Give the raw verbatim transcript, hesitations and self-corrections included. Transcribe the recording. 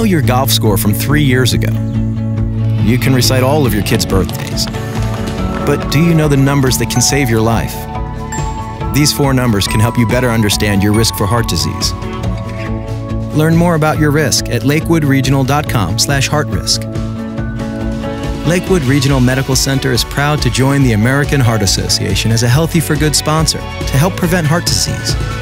know your golf score from three years ago. You can recite all of your kids' birthdays. But do you know the numbers that can save your life? These four numbers can help you better understand your risk for heart disease. Learn more about your risk at lakewood regional dot com slash heart risk. Lakewood Regional Medical Center is proud to join the American Heart Association as a Healthy for Good sponsor to help prevent heart disease.